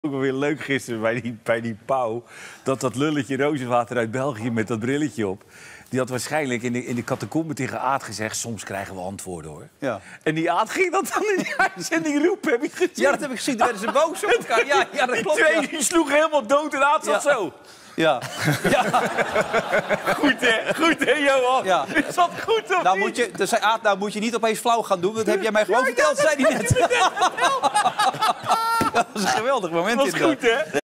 ook wel weer leuk gisteren bij die pauw. Dat lulletje Rozenwater uit België met dat brilletje op. Die had waarschijnlijk in de catacombe tegen Aad gezegd... soms krijgen we antwoorden, hoor. Ja. En die Aad ging dat dan in die uitzending roepen, heb ik gezien. Ja, dat heb ik gezien. Toen werden ze boos op elkaar. Ja, dat klopt. Die twee die sloegen helemaal dood en Aad zat zo. Ja. Goed, hè, Johan? Ja. Is dat goed, of Nou niet? moet je, dus zei Aad, nou moet je niet opeens flauw gaan doen. Dat heb jij mij gewoon verteld, zei hij net. Dat was een geweldig moment. Dat was goed, hè?